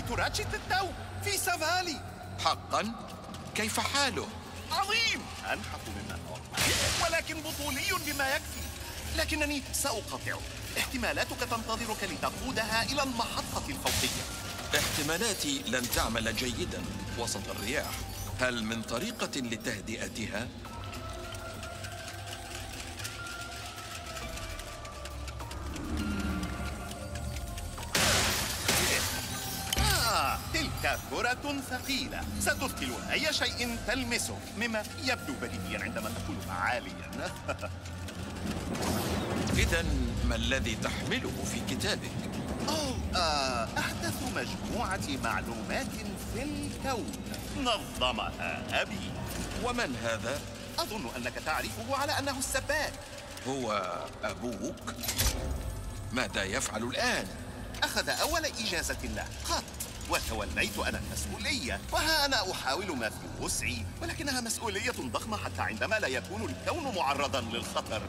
رأيت راتشت للتو في سافالي. حقا؟ كيف حاله؟ عظيم، أنحف مما أتوقع، ولكن بطولي بما يكفي. لكنني سأقاطعك. احتمالاتك تنتظرك لتقودها إلى المحطة الفوقية. احتمالاتي لن تعمل جيدا وسط الرياح. هل من طريقة لتهدئتها؟ تلك كرة ثقيلة ستثقل أي شيء تلمسه، مما يبدو بديهيا عندما تكون عاليا. إذن ما الذي تحمله في كتابك؟ أحدث مجموعة معلومات في الكون نظمها أبي. ومن هذا؟ أظن أنك تعرفه على أنه السباك. هو أبوك؟ ماذا يفعل الآن؟ أخذ أول إجازة له قط، وتوليت أنا المسؤولية، وها أنا أحاول ما في وسعي، ولكنها مسؤولية ضخمة حتى عندما لا يكون الكون معرضا للخطر.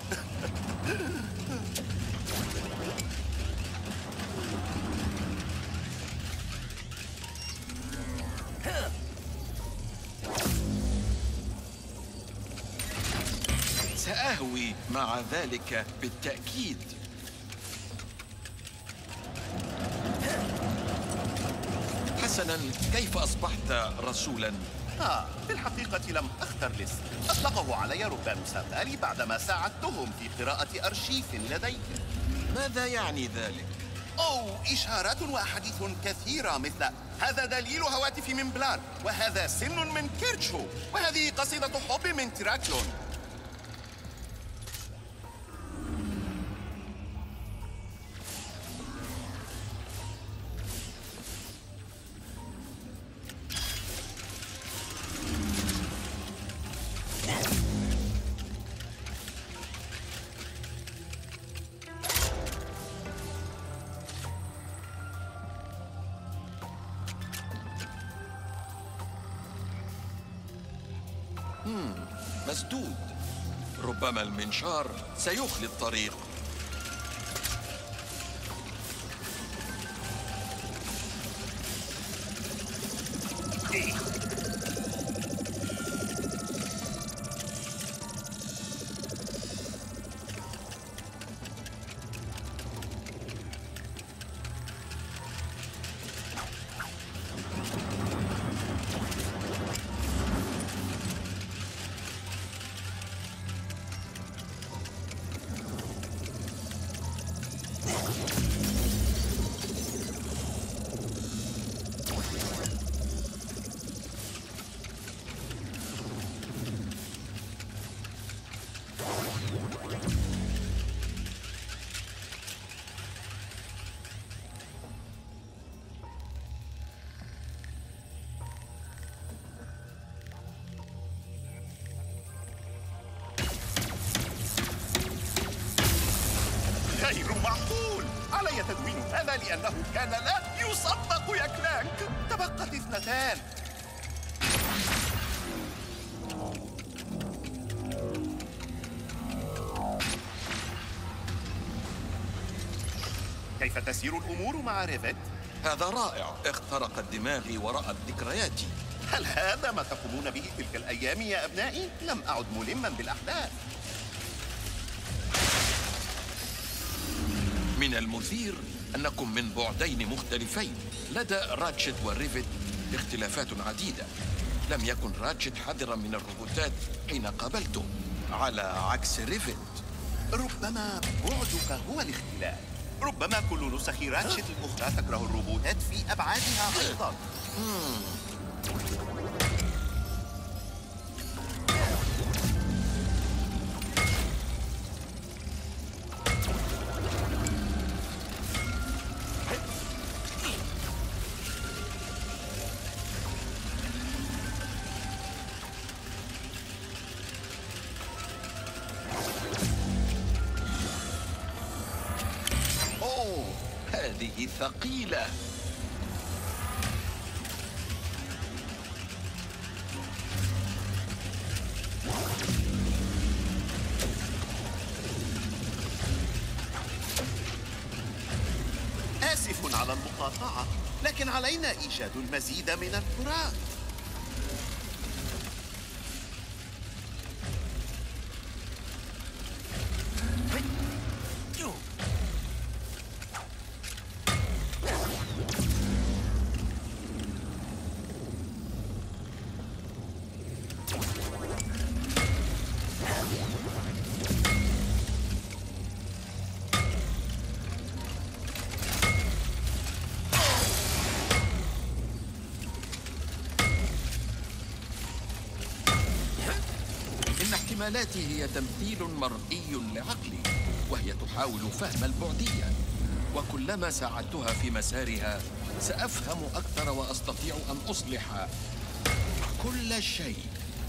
سأهوي مع ذلك بالتأكيد. حسناً، كيف أصبحت رسولاً؟ في الحقيقة لم أختر الاسم، أطلقه علي ربان سافالي بعدما ساعدتهم في قراءة أرشيف لديك. ماذا يعني ذلك؟ إشارات وأحاديث كثيرة، مثل هذا دليل هواتف من بلار، وهذا سن من كيرتشو، وهذه قصيدة حب من تراكلون. مسدود. ربما المنشار سيخلي الطريق. غير معقول! علي تدوين هذا لأنه كان لا يصدق يا كلانك. تبقت 2. كيف تسير الأمور مع ريفت؟ هذا رائع. اخترقت دماغي ورأت ذكرياتي. هل هذا ما تقومون به تلك الأيام يا أبنائي؟ لم أعد ملما بالأحداث. من المثير أنكم من بعدين مختلفين. لدى راتشت وريفت اختلافات عديدة. لم يكن راتشت حذرا من الروبوتات حين قابلته، على عكس ريفت. ربما بعدك هو الاختلاف. ربما كل نسخ راتشت الأخرى تكره الروبوتات في أبعادها أيضا. هذه ثقيلة. آسف على المقاطعة، لكن علينا إيجاد المزيد من الكرات. إن احتمالاتي هي تمثيل مرئي لعقلي، وهي تحاول فهم البعدية، وكلما ساعدتها في مسارها سأفهم أكثر وأستطيع أن أصلح كل شيء.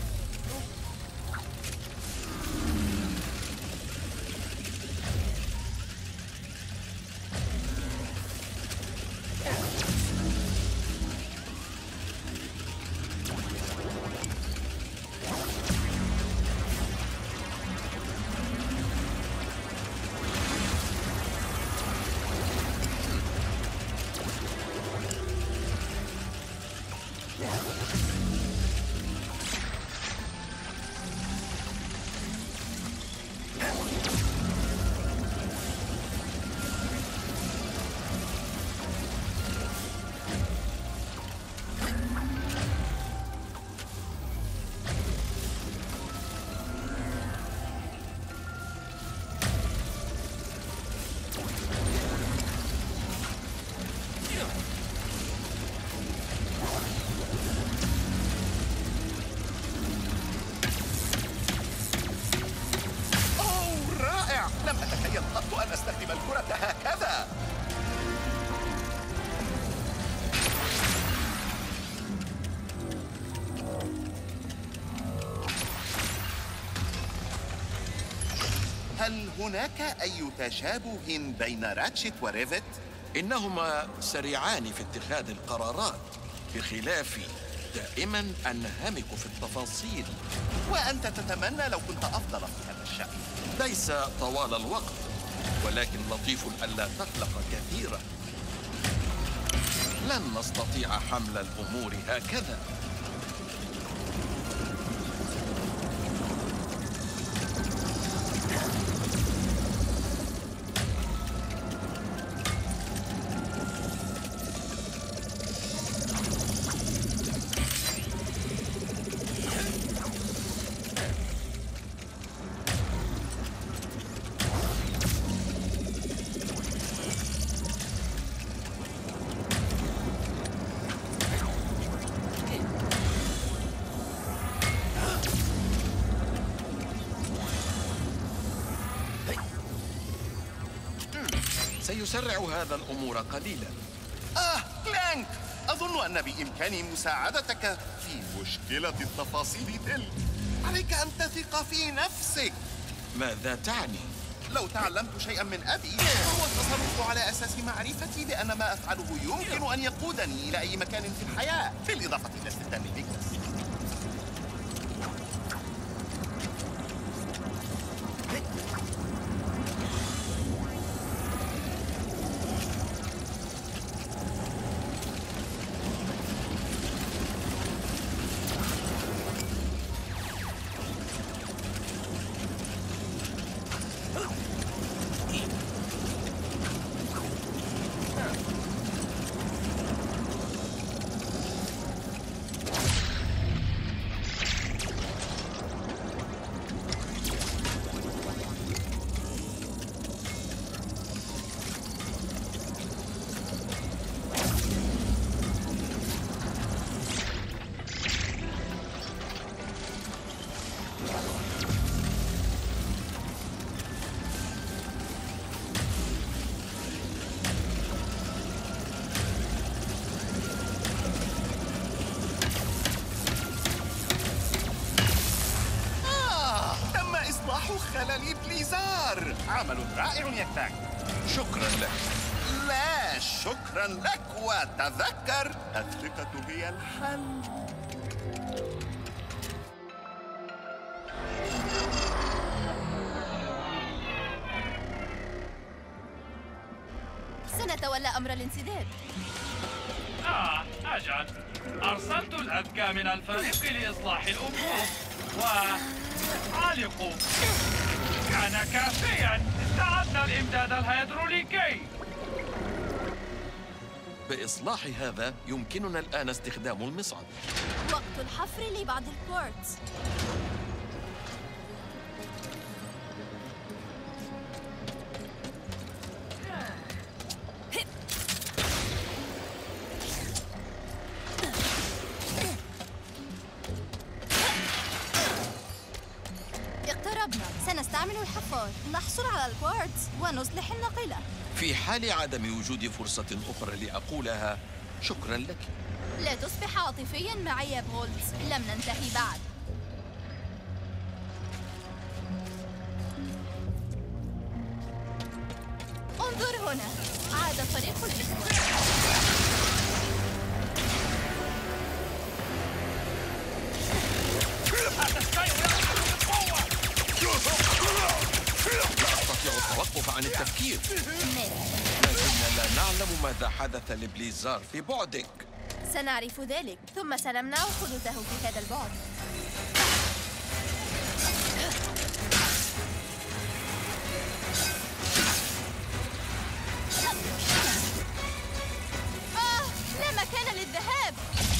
لم أتخيل قط أن أستخدم الكرة هكذا. هل هناك أي تشابه بين راتشت وريفت؟ إنهما سريعان في اتخاذ القرارات، بخلافي دائما أنهمك في التفاصيل. وأنت تتمنى لو كنت أفضل في هذا الشأن. ليس طوال الوقت، ولكن لطيف ألا تقلق كثيرا. لن نستطيع حمل الأمور هكذا. سيسرع هذا الأمور قليلا. كلانك، أظن أن بإمكاني مساعدتك في مشكلة التفاصيل تلك. عليك أن تثق في نفسك. ماذا تعني؟ لو تعلمت شيئا من أبي فهو التصرف على أساس معرفتي بأن ما أفعله يمكن أن يقودني إلى أي مكان في الحياة، بالإضافة إلى استخدام البيكنس. خلل بليزار. عمل رائع يا كلاك. شكرا لك. لا شكرا لك، وتذكر الثقة هي الحل. سأتولى أمر الانسداد. أجل، أرسلت الأذكى من الفريق لإصلاح الأمور وعلقوا. كان كافياً. استعدنا الإمداد الهيدروليكي. بإصلاح هذا يمكننا الآن استخدام المصعد. وقت الحفر لبعض الكوارتز. اقتربنا. سنستعمل الحفار نحصل على الكوارتز ونصلح الناقلة. في حال عدم وجود فرصة أخرى لأقولها شكراً لك. لا تصبح عاطفياً معي يا بولتز، لم ننتهي بعد. انظر هنا، عاد فريق الإخوة. لا أستطيع التوقف عن التفكير. لكننا لا نعلم ماذا حدث لبليزار في بعدك. سنعرف ذلك، ثم سنمنع حدوثه في هذا البعد. لا مكان للذهاب.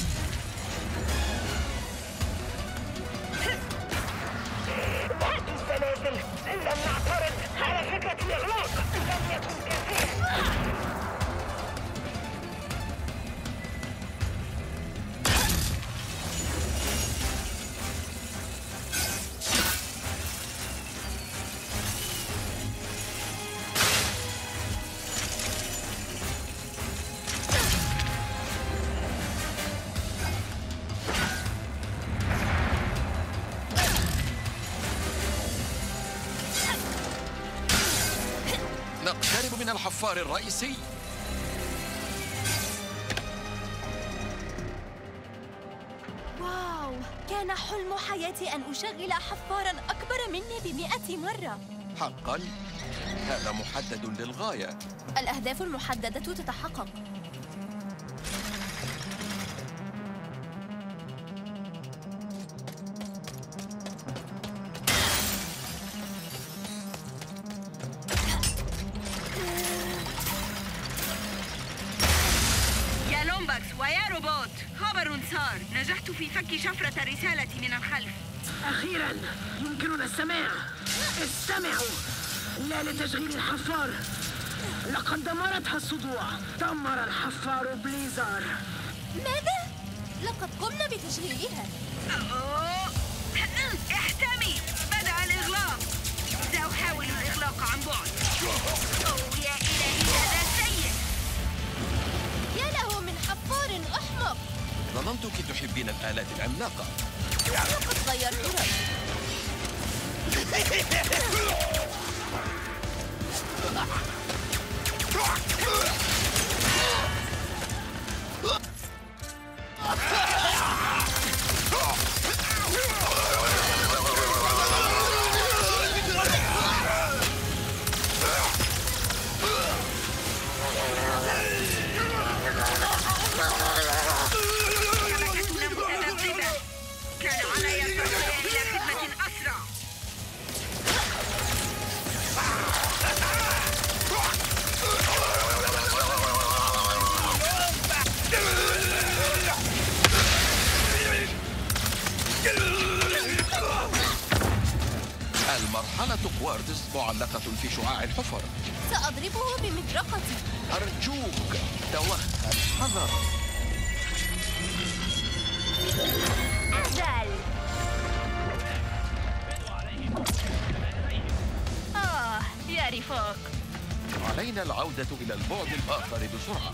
هذه السلاسل لم نعترض على فكرة الإغلاق. لم يكن كافيا. نقترب من الحفار الرئيسي. واو، كان حلم حياتي أن أشغل حفاراً أكبر مني ب100 مرة. حقاً؟ هذا محدد للغاية. الأهداف المحددة تتحقق. يا لومباكس ويا روبوت، خبر صار. نجحت في فك شفرة الرسالة من الخلف. أخيراً يمكننا السماع. استمعوا. لا لتشغيل الحفار. لقد دمرتها الصدوع. دمر الحفار بليزار. ماذا؟ لقد قمنا بتشغيلها. احتمي. بدأ الإغلاق. سأحاول الإغلاق عن بعد. يا إلهي، هذا سيء. يا له من حفار أحمق. ظننتك تحبين الآلات العملاقة. لقد غيرت رأيي. شبكتنا متذبذبة. كان علي التوجه إلى خدمة أسرع. المرحلة كوارتز معلقة في شعاع الحفر. سأضربه بمطرقتي. أرجوك توخى الحذر. أجل. يا رفاق. علينا العودة إلى البعد الآخر بسرعة.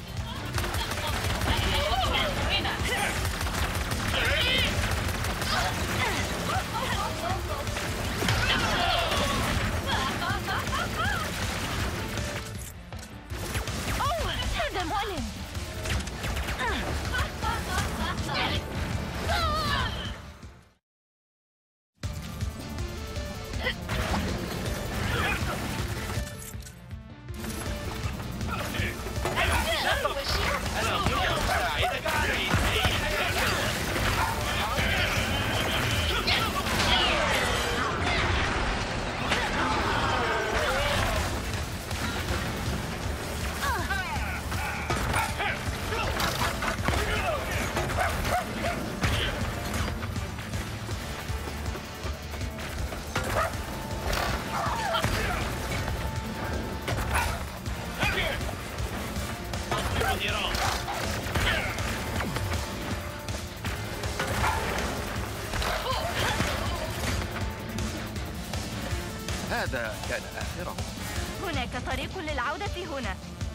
أوه، هذا مؤلم. هذا كان آخره. هناك طريق للعودة هنا.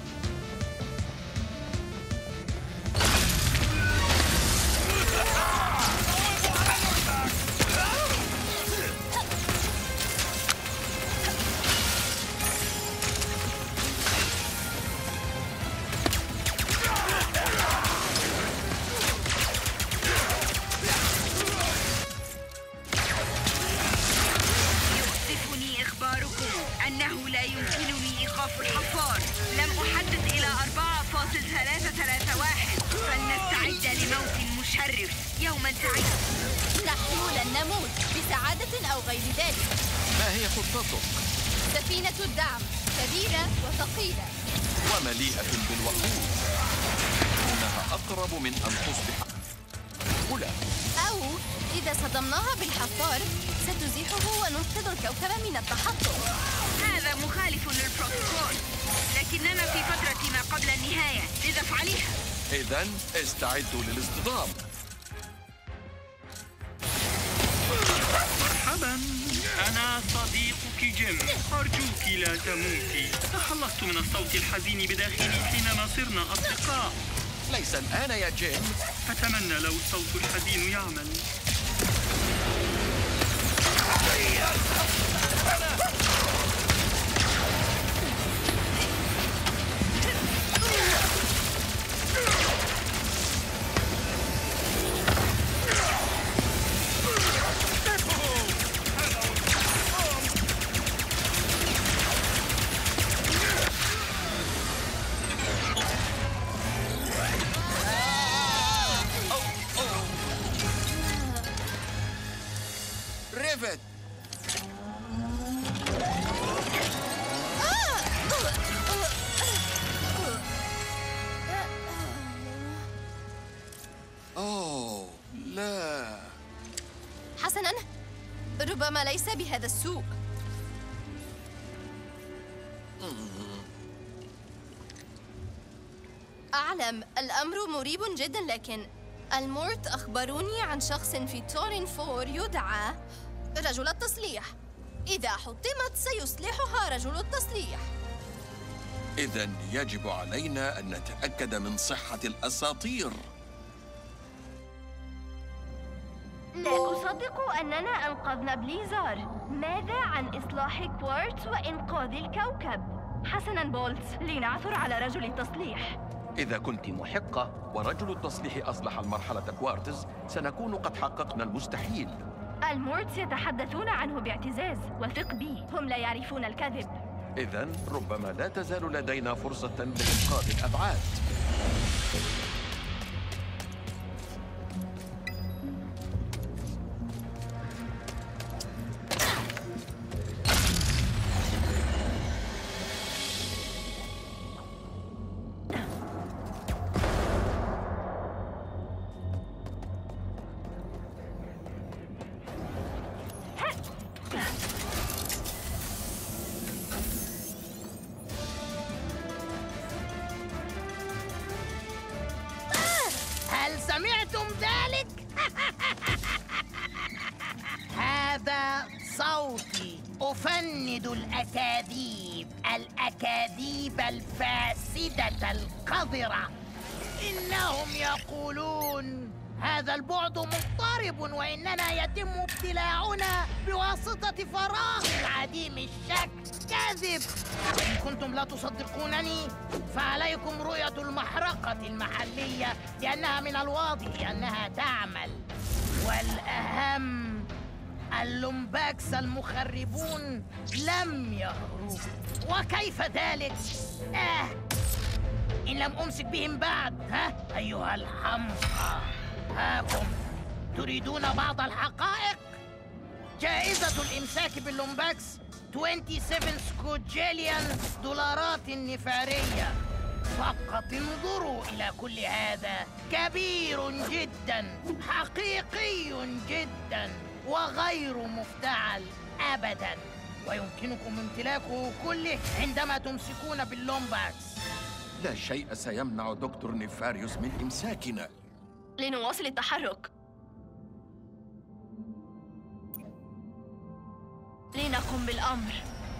أنه لا يمكنني إيقاف الحفار. لم أحدد إلى 4.331. فلنستعد لموت مشرف يوما سعيد. نحن لن نموت بسعادة أو غير ذلك. ما هي خطتك؟ سفينة الدعم كبيرة وثقيلة ومليئة بالوقود. إنها أقرب من أن تصبح غلا. أو إذا صدمناها بالحفار ستزيحه وننقذ الكوكب من التحطم. هذا مخالف للبروتوكول، لكننا في فترة ما قبل النهاية، لذا افعليها. إذن استعدوا للاصطدام. مرحبا، أنا صديقك جيم. أرجوك لا تموتي. تخلصت من الصوت الحزين بداخلي حينما صرنا أصدقاء. ليس الآن يا جيم. أتمنى لو الصوت الحزين يعمل. ريفت. أوه لا. حسناً، ربما ليس بهذا السوء. أعلم الأمر مريب جداً، لكن المورت أخبروني عن شخص في تورين 4 يدعى رجل التصليح. إذا حطمت سيصلحها رجل التصليح. إذن يجب علينا أن نتأكد من صحة الأساطير. لا أصدق أننا أنقذنا بليزار. ماذا عن إصلاح كوارتز وإنقاذ الكوكب؟ حسناً بولتز، لنعثر على رجل التصليح. إذا كنت محقة ورجل التصليح أصلح المرحلة كوارتز، سنكون قد حققنا المستحيل. المورتس يتحدثون عنه باعتزاز، وثق بي، هم لا يعرفون الكذب. إذن ربما لا تزال لدينا فرصة لإنقاذ الأبعاد. هل سمعتم ذلك؟ هذا صوتي. أفند الأكاذيب الفاسدة القذرة. إنهم يقولون هذا البعد مضطرب، وإننا يتم ابتلاعنا بواسطة فراغ عديم الشك. كاذب. إن كنتم لا تصدقونني فعليكم رؤية المحرقة المحلية، لأنها من الواضح أنها تعمل. والأهم، اللومباكس المخربون لم يهربوا. وكيف ذلك؟ إن لم أمسك بهم بعد، أيها الحمقى، هاكم تريدون بعض الحقائق؟ جائزة الإمساك باللومباكس 27 سكوجيليان دولارات نفارية. فقط انظروا إلى كل هذا. كبير جدا، حقيقي جدا، وغير مفتعل أبدا، ويمكنكم امتلاكه كله عندما تمسكون باللومباكس. لا شيء سيمنع دكتور نيفاريوس من إمساكنا. لنواصل التحرك. لنقم بالأمر.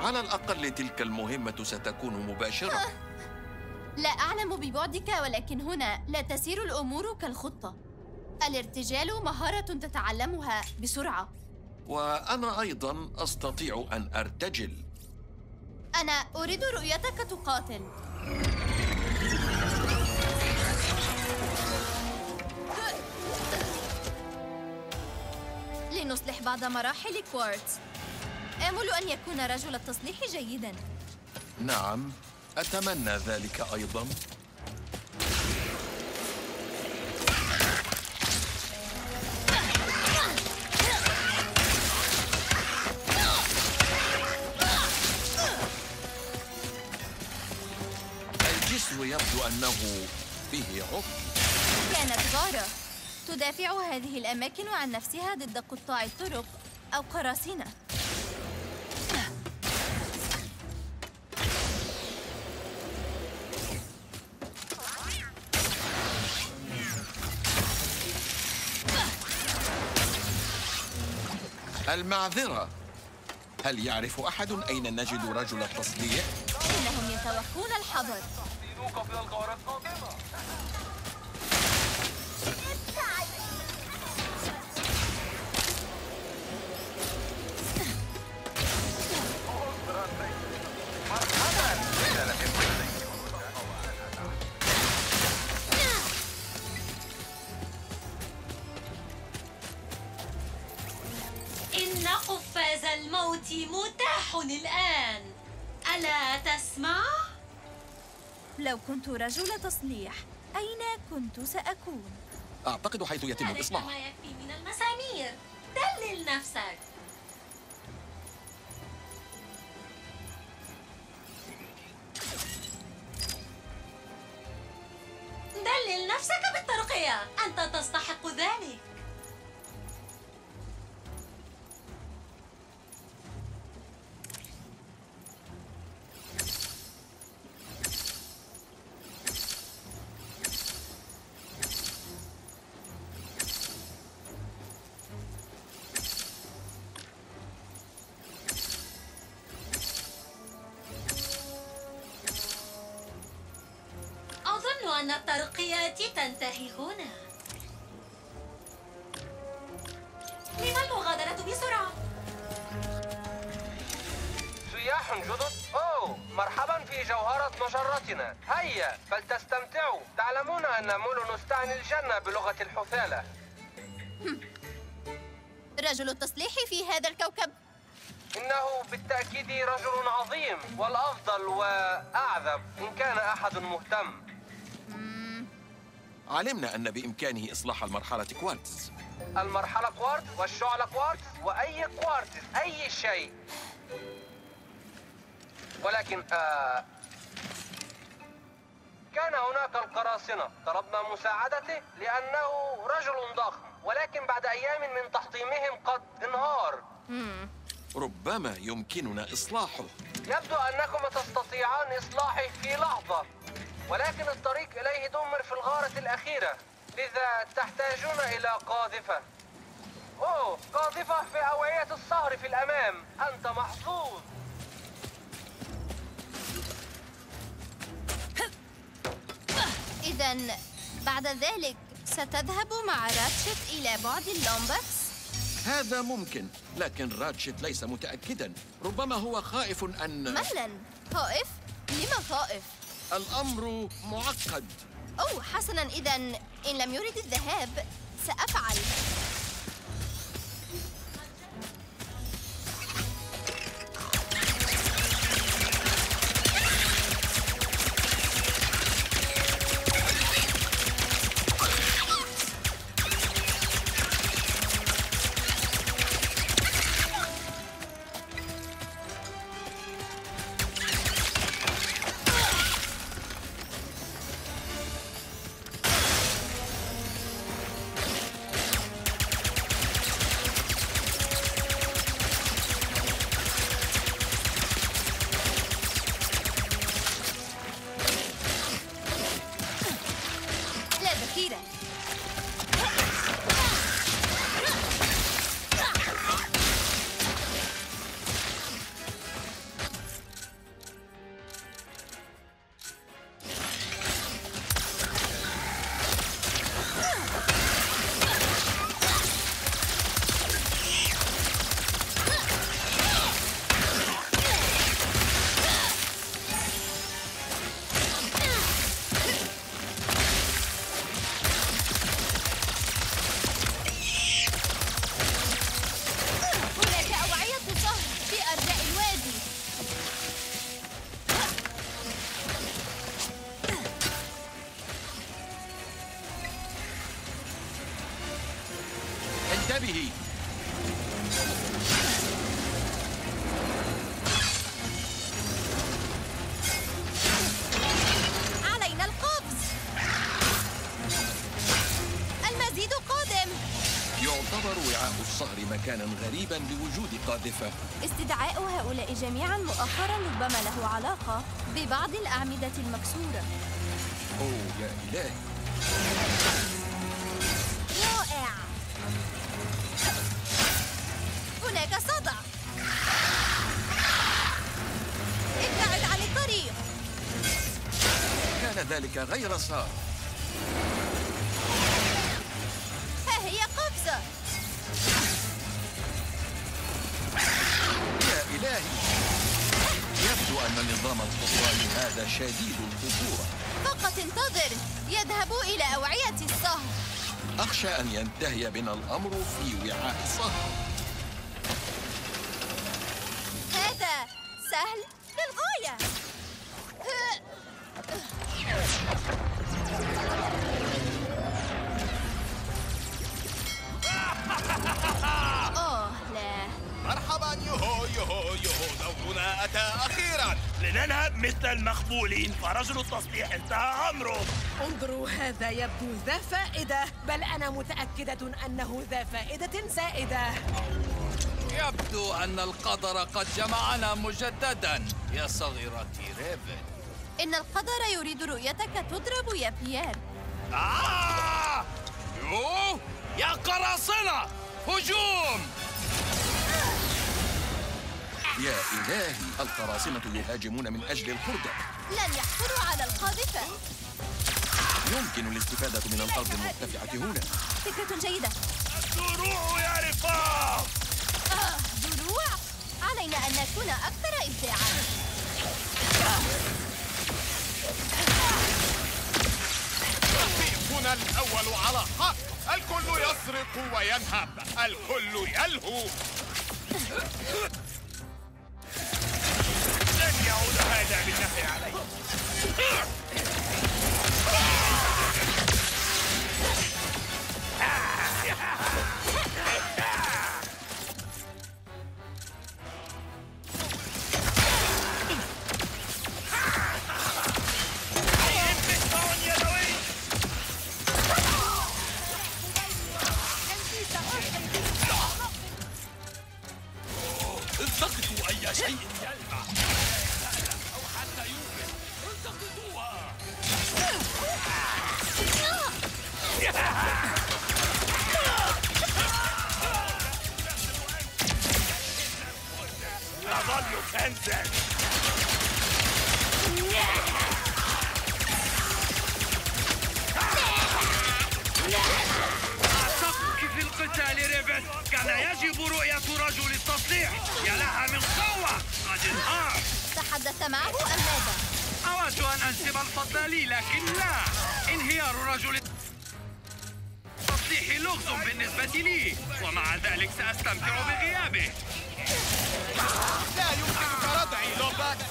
على الأقل تلك المهمة ستكون مباشرة. لا أعلم ببعدك، ولكن هنا لا تسير الأمور كالخطة. الارتجال مهارة تتعلمها بسرعة. وأنا أيضاً أستطيع أن أرتجل. أنا أريد رؤيتك تقاتل. لنصلح بعض مراحل كوارتز. آمل أن يكون رجل التصليح جيداً. نعم، أتمنى ذلك أيضاً. الجسر يبدو أنه فيه عطل. كانت غارة تدافع هذه الأماكن عن نفسها ضد قطاع الطرق أو قراصنة. المعذرة، هل يعرف أحد أين نجد رجل التصليح؟ إنهم يتوخون الحذر. إن قفاز الموت متاح الآن، ألا تسمع؟ لو كنت رجل تصليح، أين كنت سأكون؟ أعتقد حيث يتم ذلك الإصلاح. ما يكفي من المسامير. دلل نفسك. دلل نفسك بالترقية، أنت تستحق ذلك. أظن أن الترقيات تنتهي هنا. لما المغادرة بسرعة؟ سياح جدد؟ أوه، مرحبا في جوهرة مجرتنا. هيا فلتستمتعوا. تعلمون أن مول نستعني الجنة بلغة الحثالة. رجل التصليح في هذا الكوكب. إنه بالتأكيد رجل عظيم، والأفضل وأعذب إن كان أحد مهتم. علمنا أن بإمكانه إصلاح المرحلة كوارتز. المرحلة كوارتز والشعلة كوارتز وأي كوارتز، أي شيء. ولكن كان هناك القراصنة. طلبنا مساعدته لأنه رجل ضخم، ولكن بعد أيام من تحطيمهم قد انهار. ربما يمكننا إصلاحه. يبدو أنكما تستطيعان إصلاحه في لحظة، ولكن الطريق إليه دمر في الغارة الأخيرة، لذا تحتاجون إلى قاذفة. أوه، قاذفة في أوعية الصهر في الأمام. أنت محظوظ. إذن بعد ذلك ستذهب مع راتشت إلى بعد اللومبكس؟ هذا ممكن، لكن راتشت ليس متأكداً. ربما هو خائف أن... مهلاً، خائف؟ لما خائف؟ الأمر معقد. أوه حسناً، إذن إن لم يرد الذهاب سأفعل. الصهر مكانا غريبا لوجود قاذفة. استدعاء هؤلاء جميعا مؤخرا ربما له علاقة ببعض الأعمدة المكسورة. أوه يا إلهي، رائع. هناك صدع. ابتعد عن الطريق. كان ذلك غير صار. ها هي قفزة. يا إلهي، يبدو أن نظام القطران هذا شديد الخطورة. فقط انتظر، يذهب إلى أوعية الصهر. أخشى أن ينتهي بنا الأمر في وعاء الصهر. هذا سهل للغاية. أوه لا. مرحبا، يوهو يوهو يوهو، دورنا أتى أخيرا. لننهب مثل المخبولين، فرجل التصليح انتهى أمره. انظروا، هذا يبدو ذا فائدة، بل أنا متأكدة أنه ذا فائدة زائدة. يبدو أن القدر قد جمعنا مجددا يا صغيرتي ريفن. إن القدر يريد رؤيتك تضرب يا بيير. يوه يا قراصنة، هجوم! يا إلهي، القراصنة يهاجمون من أجل الخردة. لن يحصلوا على القاذفة. يمكن الاستفادة من الأرض المرتفعة هنا. فكرة جيدة. الدروع يا رفاق! دروع؟ علينا أن نكون أكثر إبداعاً. رفيقنا الأول على حق. الكل يسرق وينهب، الكل يلهو. لن يعود هذا بالنهي علي. التقطوا أي شيء يلمع أو حتى يوقف. التقطوها. أظل كنزا. أعتقد في القتال ريفن كان يجب رؤية رجل التصليح. يا لها من قوة، قد انهار. تحدث معه أم ماذا؟ أود أن أنسب الفضل لي، لكن لا. انهيار رجل التصليح لغز بالنسبة لي، ومع ذلك سأستمتع بغيابه. لا يمكنك ردعي لوباكس.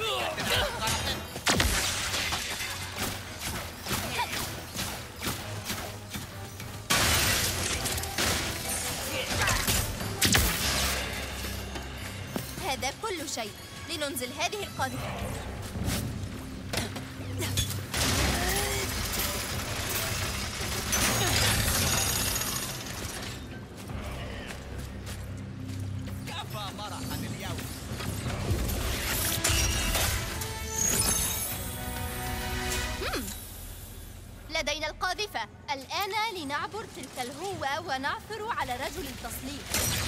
هذا كل شيء. لننزل هذه القاذفة. كفى مرحا اليوم. لدينا القاذفة. الآن لنعبر تلك الهوة ونعثر على رجل التصليح.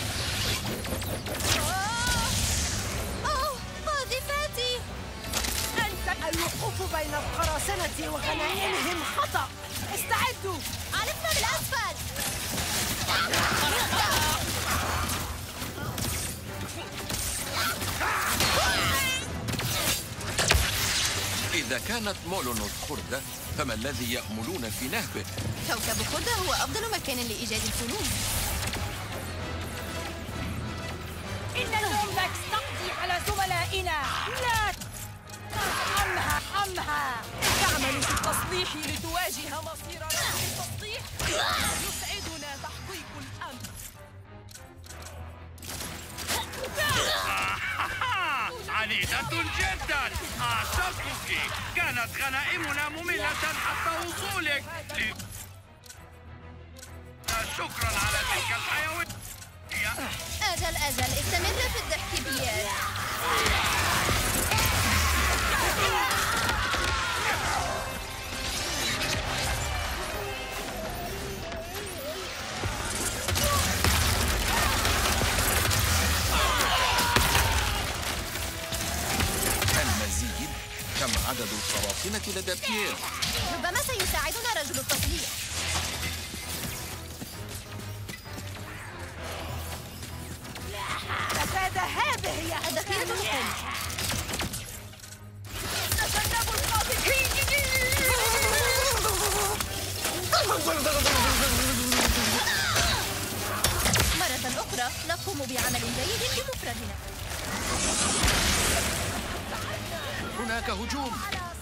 أوه، قاذفاتي! الوقوف بين القراصنة وغنائمهم خطأ. استعدوا. عرفنا بالأسفل. إذا كانت مولونوس خردة، فما الذي يأملون في نهبه؟ كوكب خردة هو أفضل مكان لإيجاد الفنون. إن اللومباكس تقضي على زملائنا. لا عنها. تعمل في التصليح لتواجه مصير رجل التصليح. يسعدنا تحقيق الأمر. عنيدة جدا. أعشقك. كانت غنائمنا مملة حتى وصولك. شكرا على تلك الحيوية. الثانية. أجل استمر في الضحك بياس. المزيد. كم عدد القراصنة لدى بيير؟ ربما سيساعدنا رجل التصليح. فساد هذه هي الذخيرة الحلم. تجنبوا القاذفين. مرة أخرى نقوم بعمل جيد بمفردنا. هناك هجوم.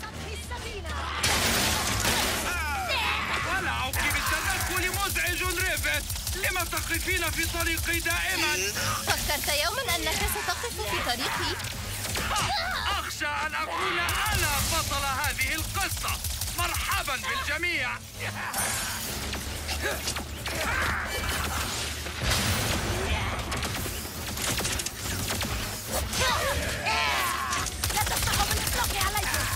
ولعك بالتدخل مزعج ريفت. لم تقفين في طريقي دائما؟ فكرت يوما أنك ستقف في طريقي؟ أخشى أن أكون أنا بطل هذه القصة. مرحبا بالجميع. لا تسمحوا بالإطلاق عليكم.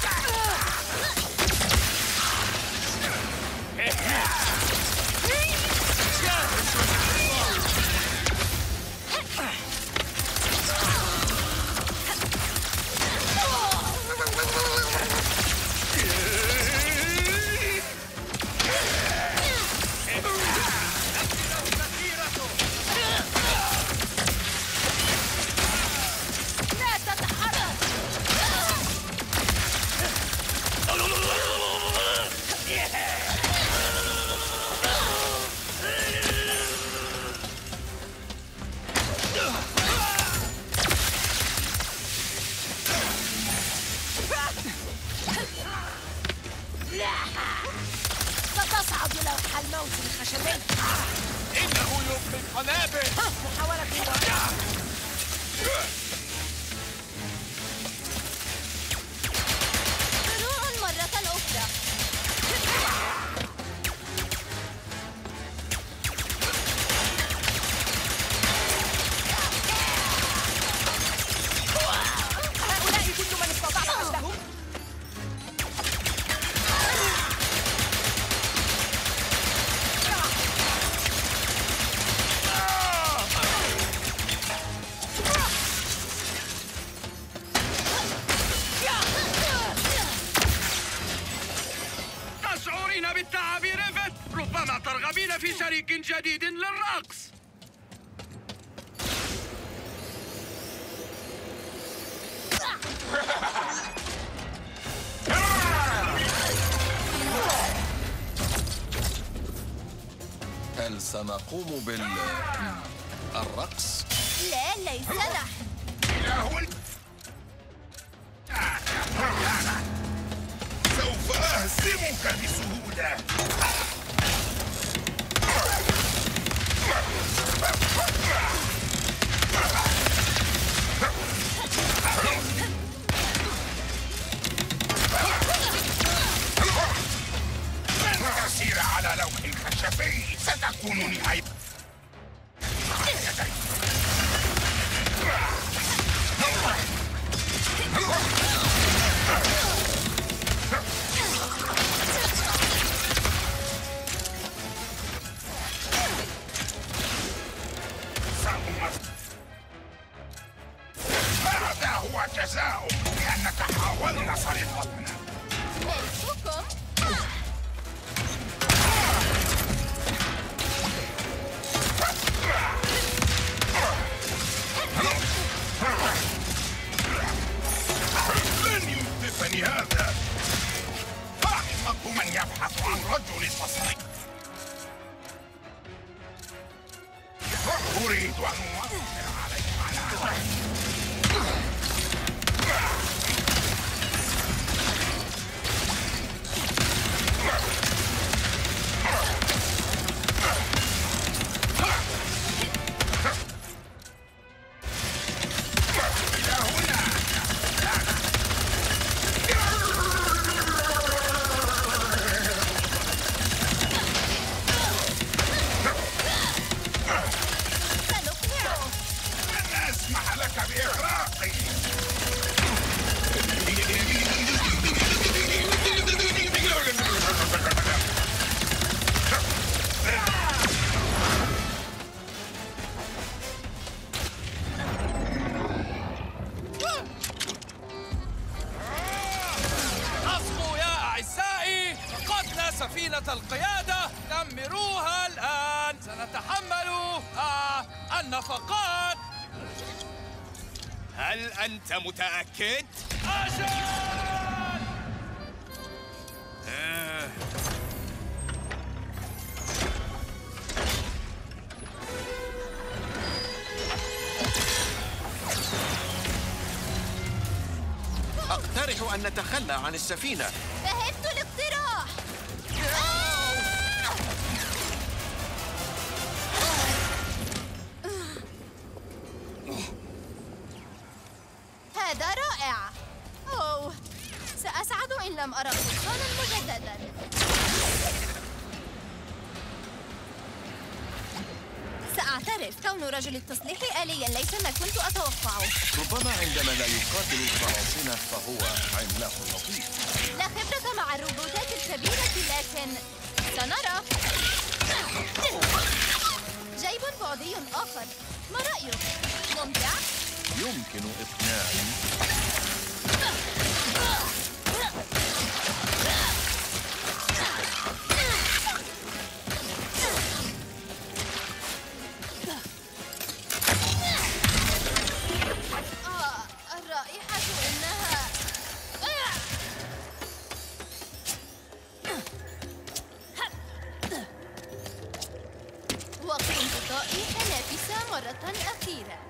ستصعد لوح الموت الخشبي. إنه يلقي القنابل. محاولة واحدة. شروع مرة أخرى. هؤلاء كل من استطعت قتلهم. تشعرين بالتعب ريفت؟ ربما ترغبين في شريك جديد للرقص. هل سنقوم بالرقص؟ لا ليس نحن. سوف أهزمك بسهولة. لن تسير على لوح الخشبي. ستكون نهاية. هذا هو جزاؤك لأنك حاولت سرقتنا. ملككم. لن ينقذني هذا. أحمق من يبحث عن رجل تصريح. أريد أن أؤثر عليك على سنقنعك. آلة القيادة دمروها الآن. سنتحمل النفقات. هل أنت متأكد؟ أجل! أقترح أن نتخلى عن السفينة. فهمت الاقتراح. هذا رائع. أوه، سأسعد إن لم أرى قبطانا مجددا. سأعترف، كون رجل التصليح آليا ليس ما كنت أتوقعه. ربما عندما لا يقاتل القراصنة فهو عملاق لطيف. لا خبرة مع الروبوتات الكبيرة، لكن سنرى. جيب بعدي آخر، ما رأيك؟ ممتع؟ يمكن إقناعي. الرائحة إنها وقت انقضائي أنافس مرة أخيرة.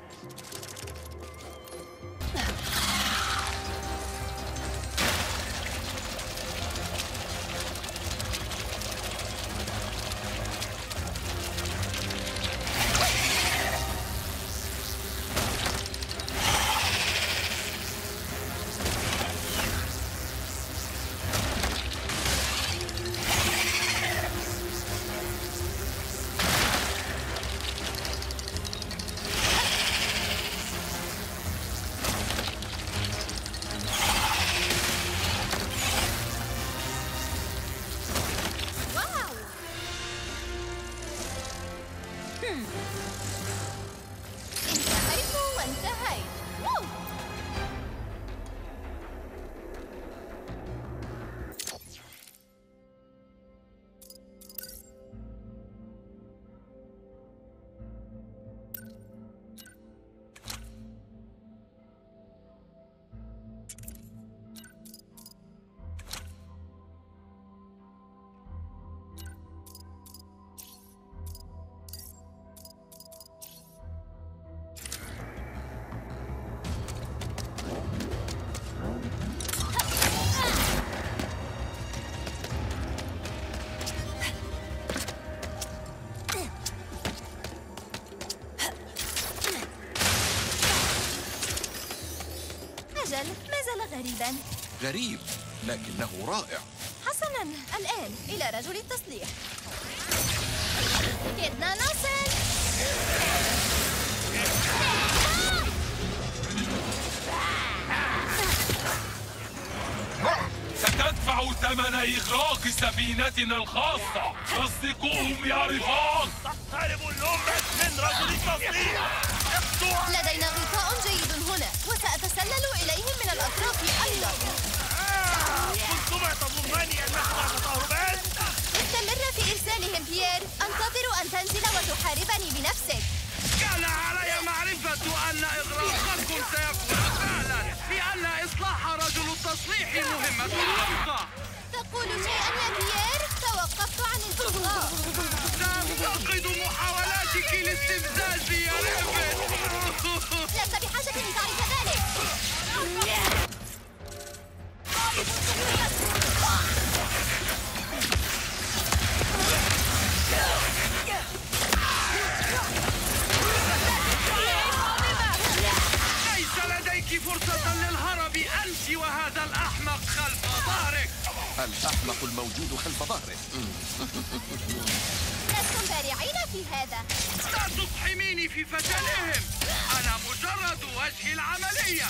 انتهيت وانتهيت. أجل، ما زال غريباً. غريب لكنه رائع. حسناً، الآن إلى رجل التصليح. كدنا نصل. ستدفع ثمن إغراق سفينتنا الخاصة. تصدقوهم يا رفاق. تقترب اللومبكس من رجل التصليح. لدينا غطاء جيد هنا، وسأتسلل إليهم من الأطراف أيضاً. كنتما تظنني أنكما ستهربان؟ استمر في إرسالهم بيير. أنتظر أن تنزل وتحاربني بنفسك. كان علي معرفة أن إغراقكم سيكون فعلا، لأن إصلاح رجل التصليح مهمة عمقى. تقول شيئا يا بيير؟ توقفت عن الإصلاح. سأفتقد محاولاتك لاستفزازي يا ريفت. لست بحاجة لتعرف ذلك. ليس لديك فرصة للهرب، أنت وهذا الأحمق خلف ظهرك. الأحمق الموجود خلف ظهره. لستم بارعين في هذا. لا تقحميني في فشلهم، أنا مجرد وجه العملية.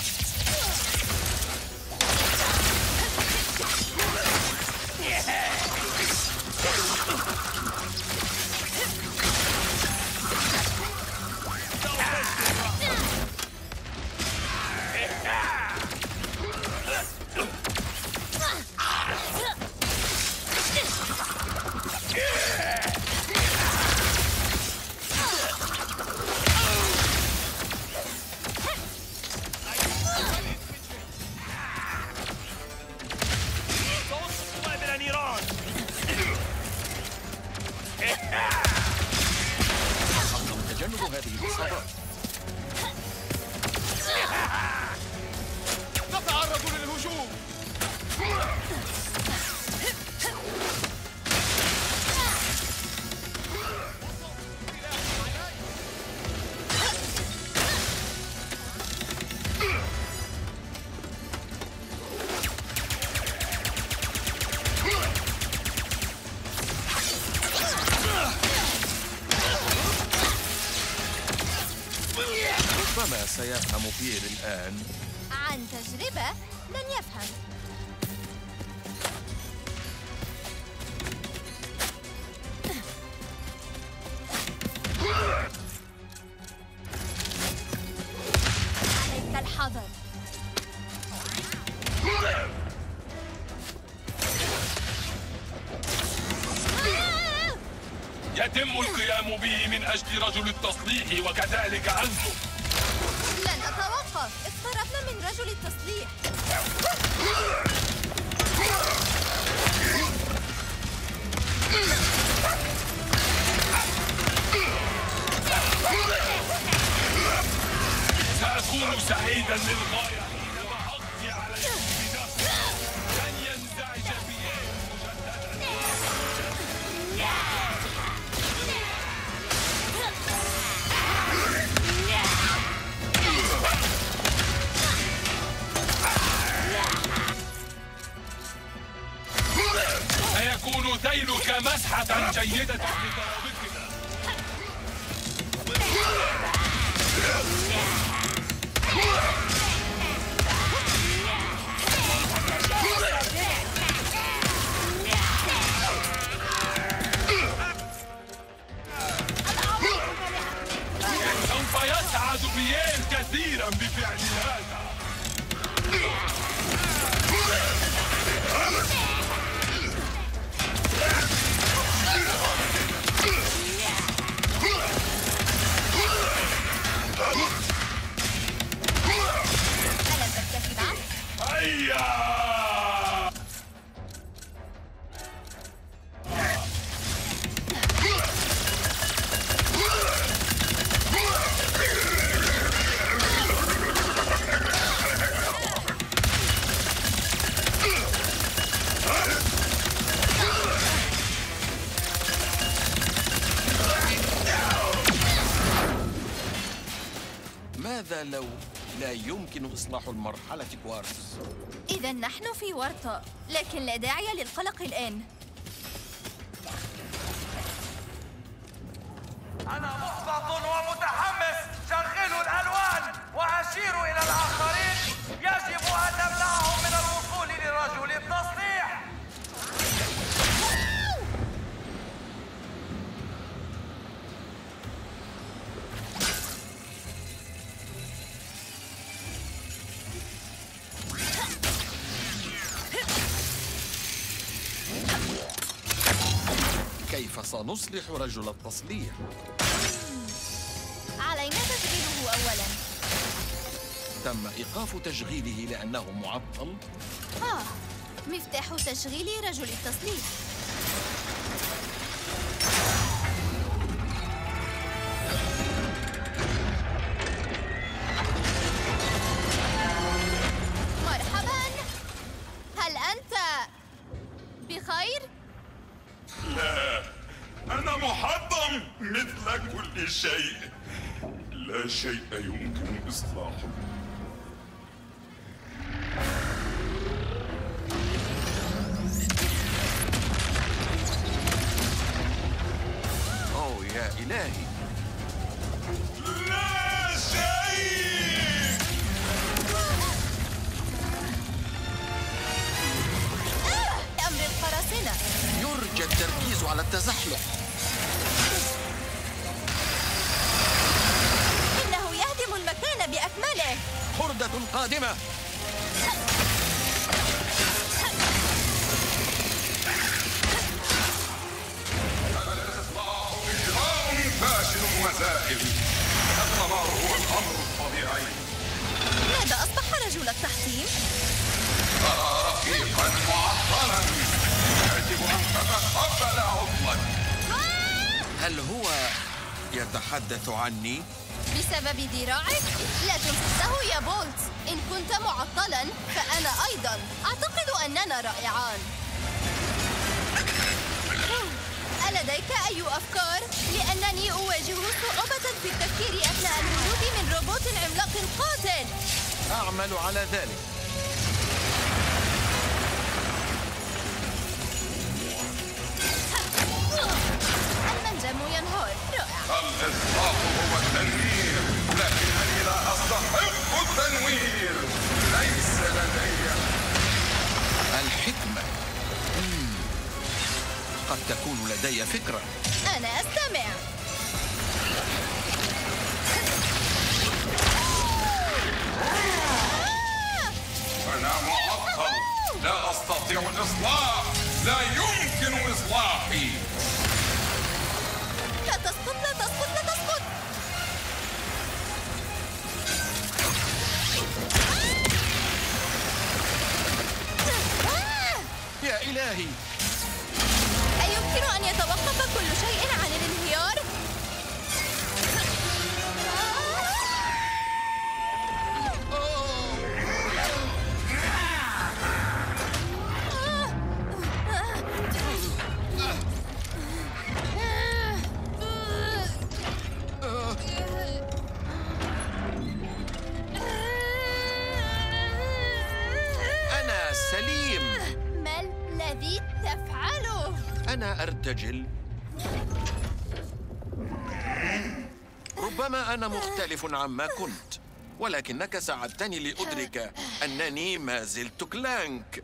سيفهم بيير الآن؟ عن تجربة لن يفهم. عليك الحذر. يتم القيام به من أجل رجل التصليح وكذلك أنتم. لن أتوقف، اقتربنا من رجل التصليح. سأكون سعيدا للغاية حينما أقضي عليكم بنفسي. لن ينزعج بيير سيكون ذيلك مسحة جيدة لترابطنا. سوف يسعد بيير كثيرا بفعل هذا. ألم تكتفي بعد؟ هيا! ماذا لو لا يمكن إصلاح المرحلة كوارتز؟ إذا نحن في ورطة، لكن لا داعي للقلق الآن. أنا محبط ومتحمس. شغلوا الألوان وأشيروا إلى الآخرين. يجب أن نمنعهم من الوصول لرجل التصليح. كيف سنصلح رجل التصليح؟ علينا تشغيله أولاً. تم إيقاف تشغيله لأنه معطل؟ مفتاح تشغيل رجل التصليح. مرحباً، هل أنت بخير؟ لا، أنا محطم مثل كل شيء. لا شيء يمكن إصلاحه. أوه يا إلهي، لا شيء. أمر القراصنة. يرجى التركيز على التزحلق. إنه يهدم المكان بأكمله. حردة قادمة. فاشل وزائل. الدمار هو الأمر الطبيعي. ماذا أصبح رجل التحطيم؟ ترى رفيقا معطلا. يجب أن تتقبل عطلك. هل هو يتحدث عني؟ بسبب ذراعك؟ لا تنسه يا بولت. إن كنت معطلا فأنا أيضا. أعتقد أننا رائعان. ألديك أي أفكار؟ لأنني أواجه صعوبة في التفكير أثناء الهروب من روبوت عملاق قاتل. أعمل على ذلك. المنجم ينهار. رائع. الإصلاح هو التنوير، لكن هل لا أستحق التنوير. ليس لدي الحكمة. قد تكون لدي فكرة. أنا أستمع. أنا معطل، لا أستطيع الإصلاح، لا يمكن إصلاحي. لا تسقط لا تسقط لا تسقط. يا إلهي، أيمكن أن يتوقف كل شيء عن الانهيار؟ أنا سليم. ما الذي تفعله؟ أنا أرتجل. ربما أنا مختلف عما كنت، ولكنك ساعدتني لأدرك أنني ما زلت كلانك.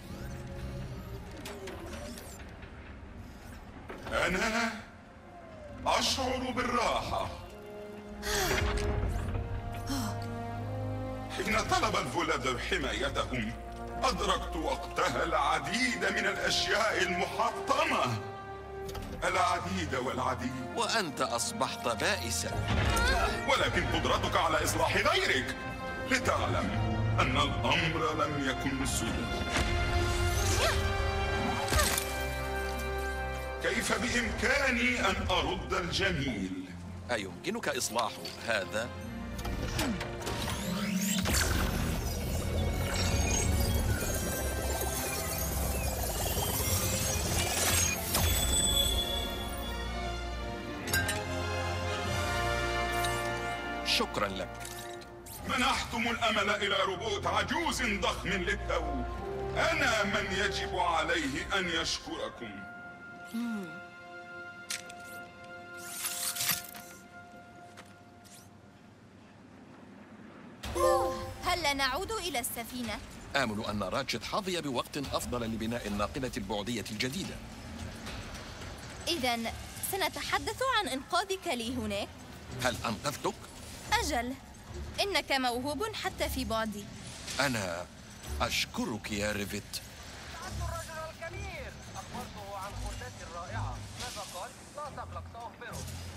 أنا أشعر بالراحة. حين طلب الفولاذر حمايتهم أدركت وقتها العديد من الأشياء المحطمة. العديد والعديد. وأنت أصبحت بائسا. ولكن قدرتك على إصلاح غيرك لتعلم أن الأمر لم يكن سهلا. كيف بإمكاني أن أرد الجميل؟ أيمكنك إصلاح هذا؟ شكرا لك. منحتم الأمل إلى روبوت عجوز ضخم للتو. أنا من يجب عليه أن يشكركم. هل نعود إلى السفينة؟ آمل أن راتشت حظي بوقت أفضل لبناء الناقلة البعدية الجديدة. إذن سنتحدث عن إنقاذك لي هناك؟ هل أنقذتك؟ أجل، إنك موهوب حتى في بعدي. أنا أشكرك يا ريفت. الرجل الكبير أخبرته عن خلتي الرائعة. ماذا قال؟ لا تقلق سأخبره.